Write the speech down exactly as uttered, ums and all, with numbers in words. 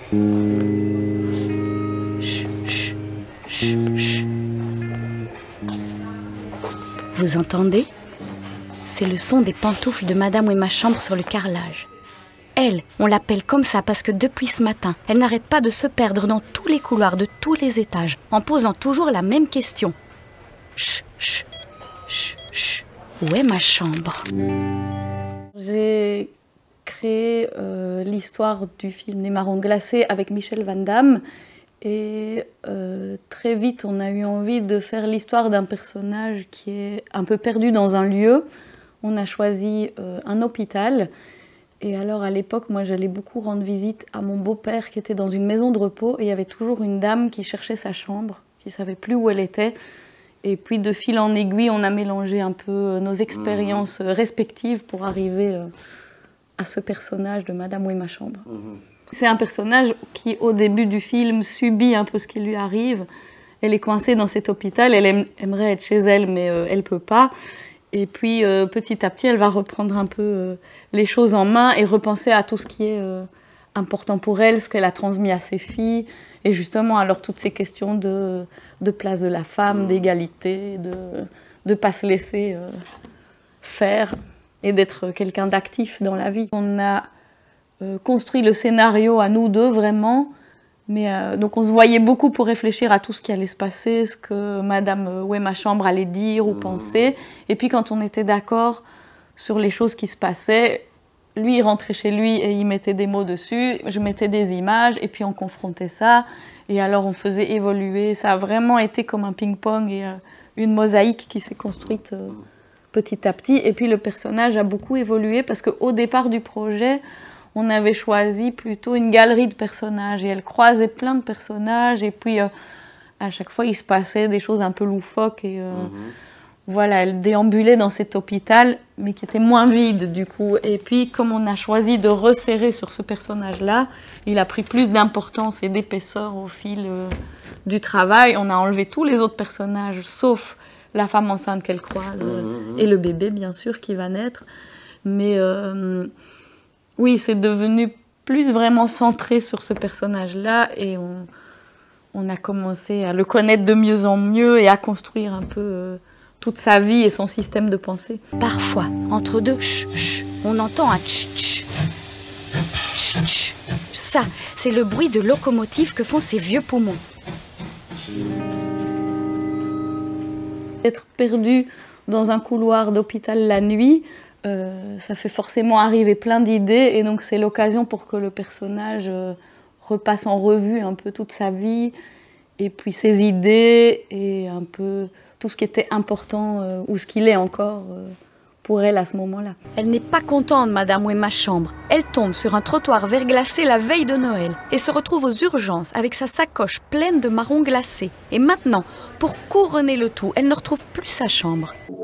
Chut, chut, chut, chut. Vous entendez? C'est le son des pantoufles de Madame Oué ma chambre sur le carrelage. Elle, on l'appelle comme ça parce que depuis ce matin, elle n'arrête pas de se perdre dans tous les couloirs de tous les étages, en posant toujours la même question. Chut, chut, chut, chut. Où est ma chambre? J'ai créé euh, l'histoire du film Les Marrons glacés avec Michel Van Damme. Et euh, très vite, on a eu envie de faire l'histoire d'un personnage qui est un peu perdu dans un lieu. On a choisi euh, un hôpital. Et alors, à l'époque, moi, j'allais beaucoup rendre visite à mon beau-père qui était dans une maison de repos. Et il y avait toujours une dame qui cherchait sa chambre, qui ne savait plus où elle était. Et puis, de fil en aiguille, on a mélangé un peu nos expériences mmh. respectives pour arriver euh, à ce personnage de Madame Oué ma chambre. Mmh. C'est un personnage qui, au début du film, subit un peu ce qui lui arrive. Elle est coincée dans cet hôpital, elle aime, aimerait être chez elle, mais euh, elle ne peut pas. Et puis, euh, petit à petit, elle va reprendre un peu euh, les choses en main et repenser à tout ce qui est euh, important pour elle, ce qu'elle a transmis à ses filles. Et justement, alors, toutes ces questions de, de place de la femme, d'égalité, de ne pas se laisser euh, faire et d'être quelqu'un d'actif dans la vie. On a euh, construit le scénario à nous deux, vraiment. Mais euh, donc on se voyait beaucoup pour réfléchir à tout ce qui allait se passer, ce que Madame Oué ma chambre allait dire ou penser. Et puis quand on était d'accord sur les choses qui se passaient, lui il rentrait chez lui et il mettait des mots dessus, je mettais des images et puis on confrontait ça. Et alors on faisait évoluer. Ça a vraiment été comme un ping-pong et euh, une mosaïque qui s'est construite euh, petit à petit. Et puis le personnage a beaucoup évolué parce qu'au départ du projet, on avait choisi plutôt une galerie de personnages et elle croisait plein de personnages et puis euh, à chaque fois il se passait des choses un peu loufoques et euh, mmh. voilà, elle déambulait dans cet hôpital mais qui était moins vide du coup. Et puis comme on a choisi de resserrer sur ce personnage-là, il a pris plus d'importance et d'épaisseur au fil euh, du travail. On a enlevé tous les autres personnages sauf la femme enceinte qu'elle croise mmh. et le bébé bien sûr qui va naître. Mais euh, oui, c'est devenu plus vraiment centré sur ce personnage-là et on, on a commencé à le connaître de mieux en mieux et à construire un peu euh, toute sa vie et son système de pensée. Parfois, entre deux ch ch, on entend un ch ch. Ch ch. Ça, c'est le bruit de locomotive que font ces vieux poumons. Être perdu dans un couloir d'hôpital la nuit, Euh, ça fait forcément arriver plein d'idées et donc c'est l'occasion pour que le personnage euh, repasse en revue un peu toute sa vie et puis ses idées et un peu tout ce qui était important euh, ou ce qu'il est encore euh, pour elle à ce moment-là. Elle n'est pas contente, Madame Oué ma chambre. Elle tombe sur un trottoir verglacé la veille de Noël et se retrouve aux urgences avec sa sacoche pleine de marrons glacés. Et maintenant, pour couronner le tout, elle ne retrouve plus sa chambre.